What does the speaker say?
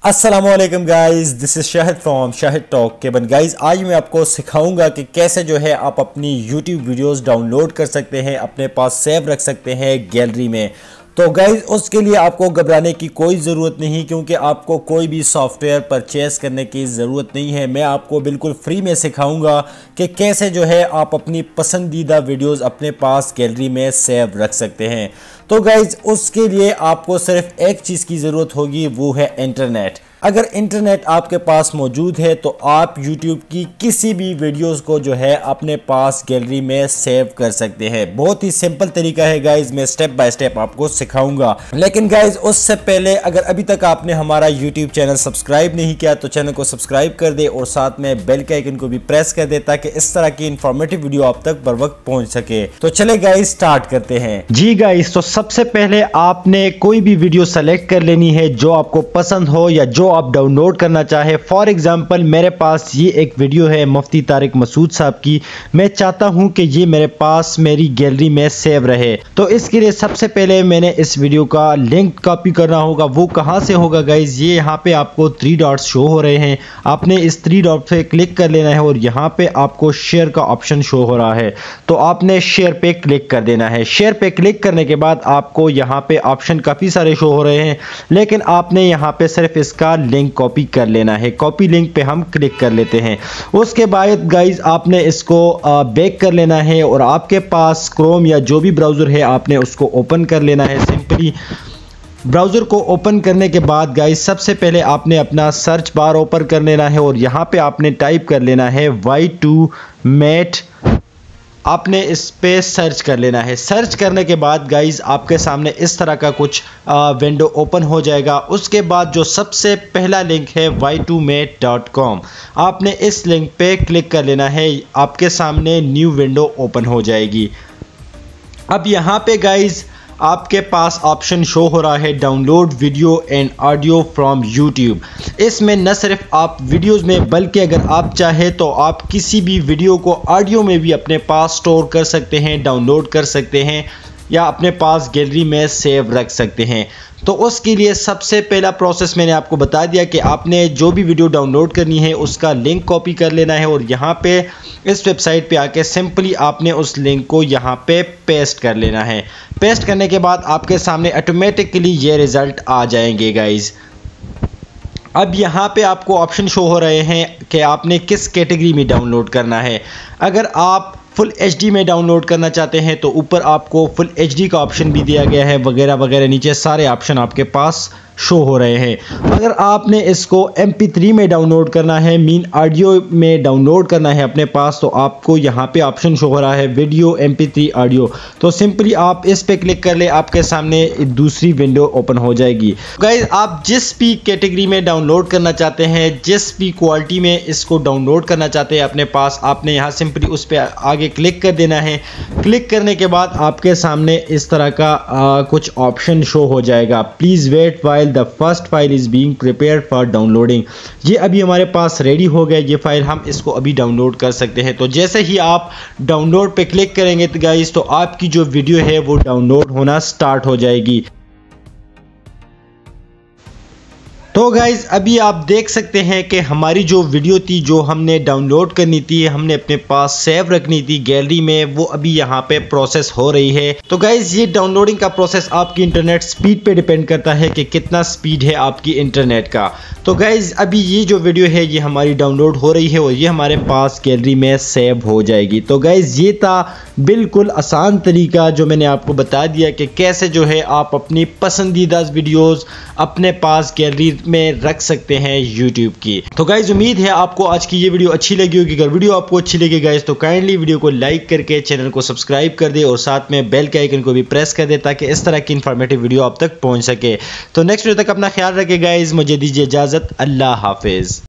अस्सलामुअलैकुम guys, this is Shahid from Shahid talk केबन। Guys आज मैं आपको सिखाऊंगा कि कैसे जो है आप अपनी YouTube वीडियोस डाउनलोड कर सकते हैं, अपने पास सेव रख सकते हैं गैलरी में। तो गाइस उसके लिए आपको घबराने की कोई ज़रूरत नहीं, क्योंकि आपको कोई भी सॉफ्टवेयर परचेस करने की ज़रूरत नहीं है। मैं आपको बिल्कुल फ्री में सिखाऊंगा कि कैसे जो है आप अपनी पसंदीदा वीडियोस अपने पास गैलरी में सेव रख सकते हैं। तो गाइज उसके लिए आपको सिर्फ एक चीज़ की ज़रूरत होगी, वो है इंटरनेट। अगर इंटरनेट आपके पास मौजूद है तो आप YouTube की किसी भी वीडियोस को जो है अपने पास गैलरी में सेव कर सकते हैं। बहुत ही सिंपल तरीका है गाइज, मैं स्टेप बाय स्टेप आपको सिखाऊंगा। लेकिन गाइज उससे पहले अगर अभी तक आपने हमारा YouTube चैनल सब्सक्राइब नहीं किया तो चैनल को सब्सक्राइब कर दे और साथ में बेल के आइकन को भी प्रेस कर दे, ताकि इस तरह की इंफॉर्मेटिव वीडियो आप तक बर वक्त पहुंच सके। तो चले गाइज स्टार्ट करते हैं। जी गाइस, तो सबसे पहले आपने कोई भी वीडियो सेलेक्ट कर लेनी है जो आपको पसंद हो या जो आप डाउनलोड करना चाहे। फॉर एग्जांपल मेरे पास ये एक वीडियो है मुफ्ती तारिक मसूद साहब की। मैं चाहता हूं कि ये मेरे पास मेरी गैलरी में सेव रहे, तो इसके लिए सबसे पहले मैंने इस वीडियो का लिंक कॉपी करना होगा। वो कहां से होगा गाइज, ये यहाँ पे आपको 3 डॉट्स शो हो रहे हैं। आपने इस 3 डॉट पे क्लिक कर लेना है और यहाँ पे आपको शेयर का ऑप्शन शो हो रहा है, तो आपने शेयर पे क्लिक कर देना है। शेयर पे क्लिक करने के बाद आपको यहाँ पे ऑप्शन काफ़ी सारे शो हो रहे हैं, लेकिन आपने यहाँ पे सिर्फ इसका लिंक कॉपी कर लेना है। कॉपी लिंक पे हम क्लिक कर लेते हैं। उसके बाद गाइज आपने इसको बैक कर लेना है और आपके पास क्रोम या जो भी ब्राउज़र है आपने उसको ओपन कर लेना है। सिंपली ब्राउज़र को ओपन करने के बाद गाइज सबसे पहले आपने अपना सर्च बार ओपन कर लेना है और यहाँ पे आपने टाइप कर लेना है Y2Mate। आपने इस पे सर्च कर लेना है। सर्च करने के बाद गाइज आपके सामने इस तरह का कुछ विंडो ओपन हो जाएगा। उसके बाद जो सबसे पहला लिंक है y2mate.com, आपने इस लिंक पे क्लिक कर लेना है। आपके सामने न्यू विंडो ओपन हो जाएगी। अब यहाँ पे गाइज आपके पास ऑप्शन शो हो रहा है download video and audio from YouTube. इसमें न सिर्फ आप वीडियोस में, बल्कि अगर आप चाहे तो आप किसी भी वीडियो को ऑडियो में भी अपने पास स्टोर कर सकते हैं, डाउनलोड कर सकते हैं या अपने पास गैलरी में सेव रख सकते हैं। तो उसके लिए सबसे पहला प्रोसेस मैंने आपको बता दिया कि आपने जो भी वीडियो डाउनलोड करनी है उसका लिंक कॉपी कर लेना है और यहाँ पे इस वेबसाइट पे आके सिंपली आपने उस लिंक को यहाँ पे पेस्ट कर लेना है। पेस्ट करने के बाद आपके सामने ऑटोमेटिकली ये रिज़ल्ट आ जाएंगे गाइज। अब यहाँ पे आपको ऑप्शन शो हो रहे हैं कि आपने किस कैटेगरी में डाउनलोड करना है। अगर आप फुल HD में डाउनलोड करना चाहते हैं तो ऊपर आपको फुल HD का ऑप्शन भी दिया गया है, वगैरह वगैरह नीचे सारे ऑप्शन आपके पास शो हो रहे हैं। अगर आपने इसको MP3 में डाउनलोड करना है, मीन ऑडियो में डाउनलोड करना है अपने पास, तो आपको यहाँ पे ऑप्शन शो हो रहा है वीडियो MP3 ऑडियो। तो सिंपली आप इस पे क्लिक कर ले, आपके सामने दूसरी विंडो ओपन हो जाएगी। गाइज आप जिस भी कैटेगरी में डाउनलोड करना चाहते हैं, जिस भी क्वालिटी में इसको डाउनलोड करना चाहते हैं अपने पास, आपने यहाँ सिंपली उस पर आगे क्लिक कर देना है। क्लिक करने के बाद आपके सामने इस तरह का कुछ ऑप्शन शो हो जाएगा, please wait while the first file is being prepared for downloading. ये अभी हमारे पास रेडी हो गया ये फाइल, हम इसको अभी डाउनलोड कर सकते हैं। तो जैसे ही आप डाउनलोड पे क्लिक करेंगे तो गाइस, तो आपकी जो वीडियो है वो डाउनलोड होना स्टार्ट हो जाएगी। तो गाइज अभी आप देख सकते हैं कि हमारी जो वीडियो थी, जो हमने डाउनलोड करनी थी, हमने अपने पास सेव रखनी थी गैलरी में, वो अभी यहाँ पे प्रोसेस हो रही है। तो गाइज ये डाउनलोडिंग का प्रोसेस आपकी इंटरनेट स्पीड पे डिपेंड करता है कि कितना स्पीड है आपकी इंटरनेट का। तो गाइज अभी ये जो वीडियो है ये हमारी डाउनलोड हो रही है और ये हमारे पास गैलरी में सेव हो जाएगी। तो गाइज ये था बिल्कुल आसान तरीका जो मैंने आपको बता दिया कि कैसे जो है आप अपनी पसंदीदा वीडियोस अपने पास गैलरी में रख सकते हैं YouTube की। तो गाइज उम्मीद है आपको आज की ये वीडियो अच्छी लगी होगी। अगर वीडियो आपको अच्छी लगी गाइज तो काइंडली वीडियो को लाइक करके चैनल को सब्सक्राइब कर दे और साथ में बेल के आइकन को भी प्रेस कर दे, ताकि इस तरह की इंफॉर्मेटिव वीडियो आप तक पहुंच सके। तो नेक्स्ट वीडियो तक अपना ख्याल रखें गाइज, मुझे दीजिए इजाजत। अल्लाह हाफिज।